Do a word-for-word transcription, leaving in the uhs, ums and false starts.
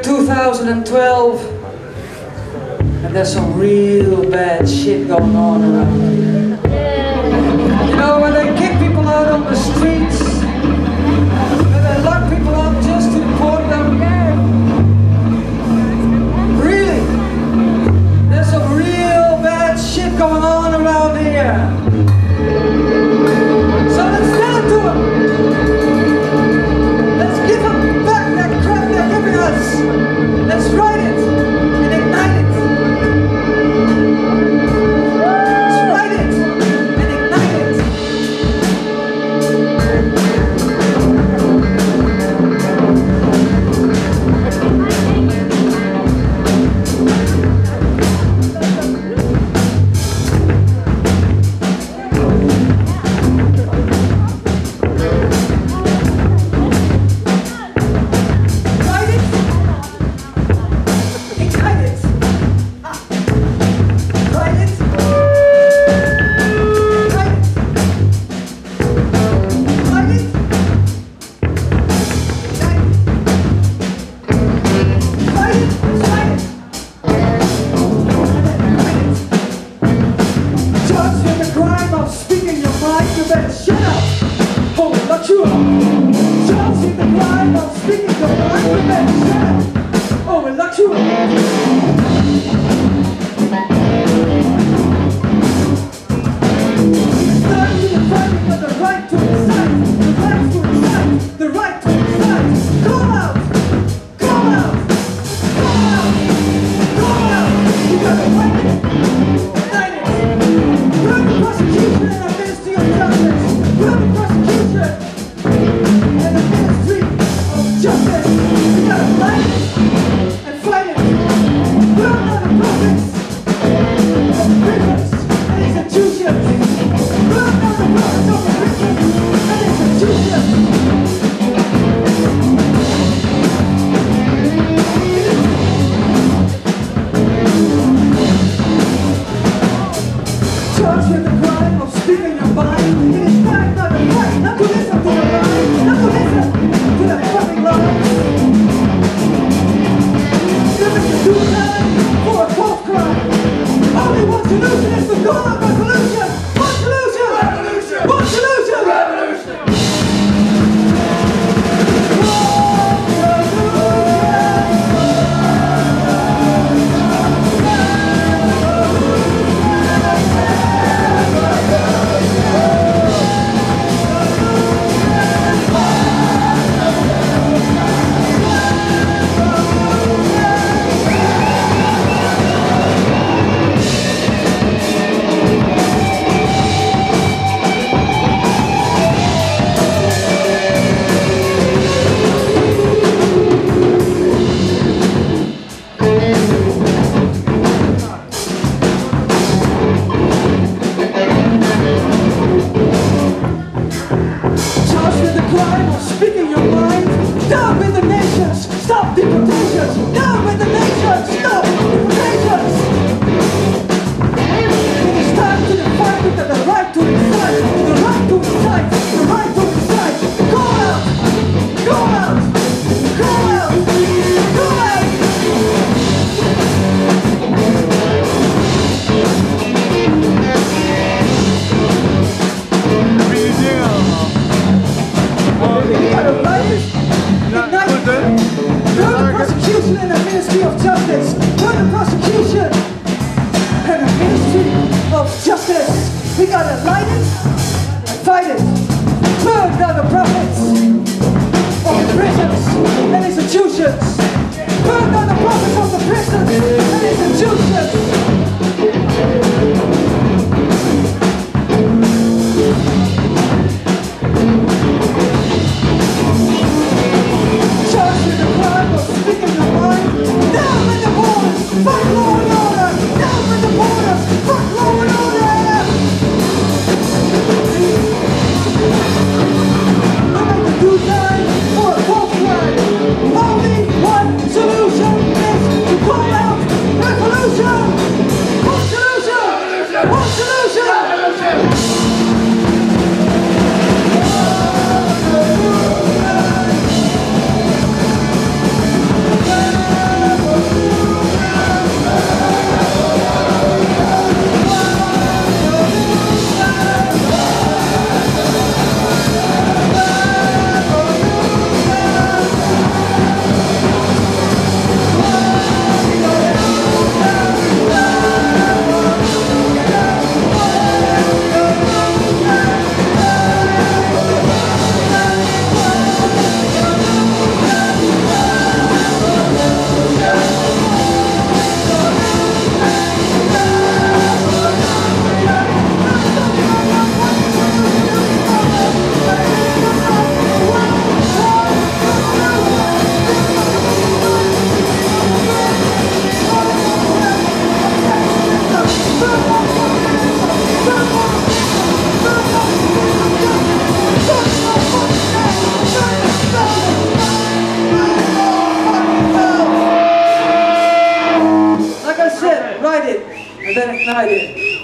two thousand twelve, and there's some real bad shit going on around here. You know, when they kick people out on the streets, when they lock people up just to deport them. Really, there's some real bad shit going on around here. So let's tell it to them. Let's give them back that crap they're giving us. Let's write it and ignite it. Let's write it and ignite it. then, no idea.